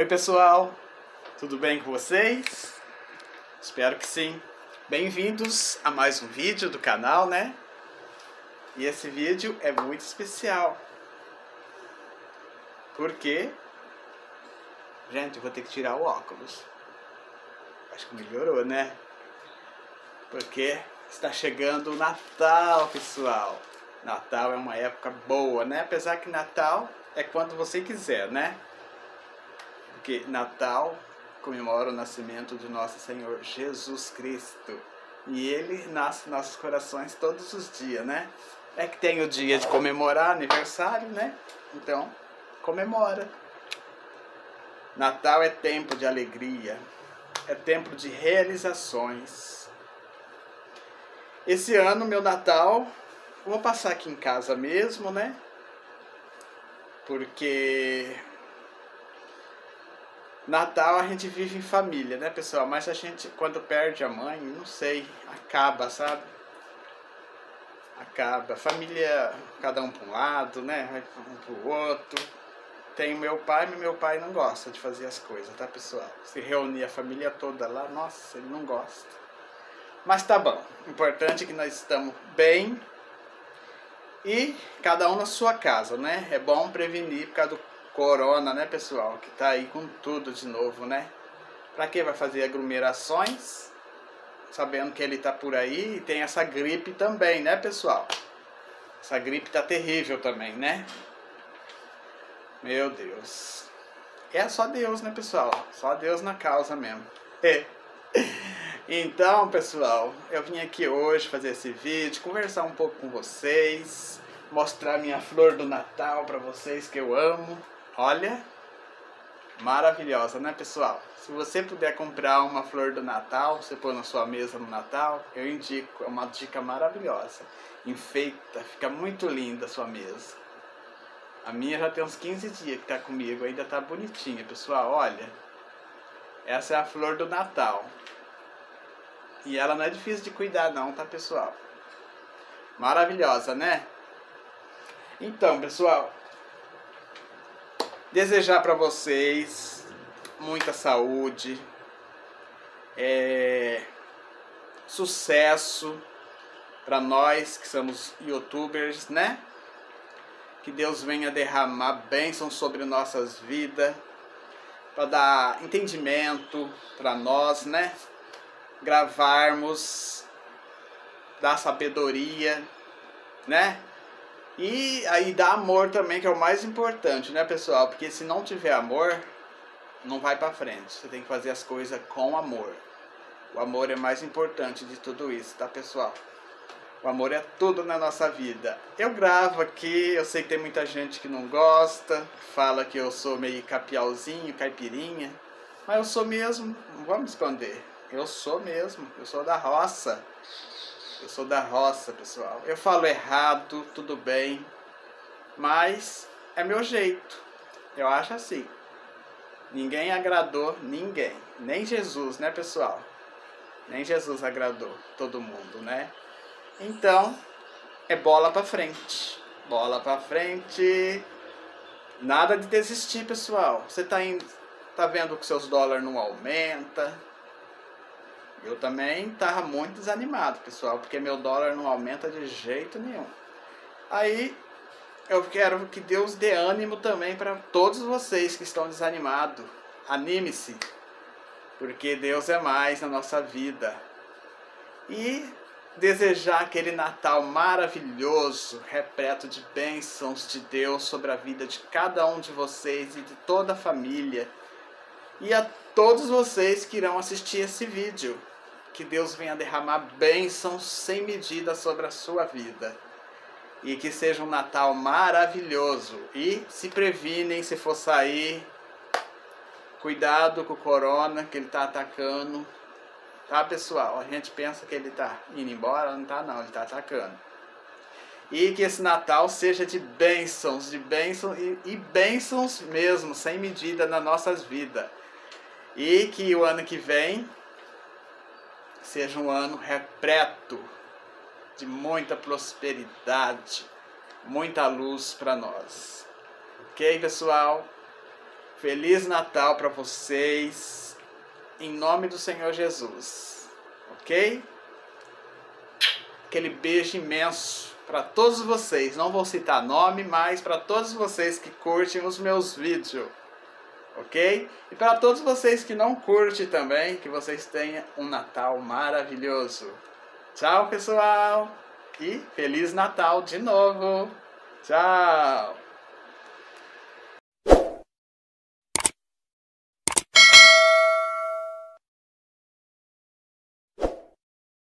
Oi pessoal, tudo bem com vocês? Espero que sim. Bem-vindos a mais um vídeo do canal, né? E esse vídeo é muito especial. Porque, gente, eu vou ter que tirar o óculos. Acho que melhorou, né? Porque está chegando o Natal, pessoal. Natal é uma época boa, né? Apesar que Natal é quando você quiser, né? Porque Natal comemora o nascimento de nosso Senhor Jesus Cristo. E Ele nasce em nossos corações todos os dias, né? É que tem o dia de comemorar aniversário, né? Então, comemora. Natal é tempo de alegria. É tempo de realizações. Esse ano, meu Natal, vou passar aqui em casa mesmo, né? Porque Natal a gente vive em família, né, pessoal? Mas a gente, quando perde a mãe, não sei, acaba, sabe? Acaba. Família, cada um para um lado, né? Vai um para o outro. Tem o meu pai, mas meu pai não gosta de fazer as coisas, tá, pessoal? Se reunir a família toda lá, nossa, ele não gosta. Mas tá bom. O importante é que nós estamos bem e cada um na sua casa, né? É bom prevenir por causa do corona, né, pessoal? Que tá aí com tudo de novo, né? Pra que vai fazer aglomerações? Sabendo que ele tá por aí e tem essa gripe também, né, pessoal? Essa gripe tá terrível também, né? Meu Deus. É só Deus, né, pessoal? Só Deus na causa mesmo. Então, pessoal, eu vim aqui hoje fazer esse vídeo, conversar um pouco com vocês, mostrar minha flor do Natal pra vocês que eu amo. Olha, maravilhosa, né, pessoal? Se você puder comprar uma flor do Natal, você pôr na sua mesa no Natal, eu indico, é uma dica maravilhosa. Enfeita, fica muito linda a sua mesa. A minha já tem uns 15 dias que tá comigo, ainda tá bonitinha, pessoal, olha. Essa é a flor do Natal. E ela não é difícil de cuidar não, tá, pessoal? Maravilhosa, né? Então, pessoal, desejar para vocês muita saúde, sucesso para nós que somos youtubers, né? Que Deus venha derramar bênçãos sobre nossas vidas, para dar entendimento para nós, né? Gravarmos, dar sabedoria, né? E aí dá amor também, que é o mais importante, né, pessoal? Porque se não tiver amor, não vai pra frente. Você tem que fazer as coisas com amor. O amor é mais importante de tudo isso, tá, pessoal? O amor é tudo na nossa vida. Eu gravo aqui, eu sei que tem muita gente que não gosta, fala que eu sou meio capiauzinho, caipirinha, mas eu sou mesmo, não vamos esconder. Eu sou mesmo, eu sou da roça. Eu sou da roça, pessoal. Eu falo errado, tudo bem, mas é meu jeito. Eu acho assim. Ninguém agradou ninguém. Nem Jesus, né, pessoal? Nem Jesus agradou todo mundo, né? Então, é bola pra frente. Bola pra frente. Nada de desistir, pessoal. Você tá vendo que seus dólares não aumentam. Eu também estava muito desanimado, pessoal, porque meu dólar não aumenta de jeito nenhum. Aí, eu quero que Deus dê ânimo também para todos vocês que estão desanimados. Anime-se, porque Deus é mais na nossa vida. E desejar aquele Natal maravilhoso, repleto de bênçãos de Deus sobre a vida de cada um de vocês e de toda a família. E a todos vocês que irão assistir esse vídeo. Que Deus venha derramar bênçãos sem medida sobre a sua vida. E que seja um Natal maravilhoso. E se previnem se for sair. Cuidado com o corona que ele está atacando. Tá, pessoal? A gente pensa que ele está indo embora, não está não, ele está atacando. E que esse Natal seja de bênçãos e bênçãos mesmo, sem medida nas nossas vidas. E que o ano que vem seja um ano repleto de muita prosperidade, muita luz para nós. Ok, pessoal? Feliz Natal para vocês, em nome do Senhor Jesus, ok? Aquele beijo imenso para todos vocês, não vou citar nome, mas para todos vocês que curtem os meus vídeos, ok? E para todos vocês que não curtem também, que vocês tenham um Natal maravilhoso. Tchau, pessoal, e Feliz Natal de novo. Tchau.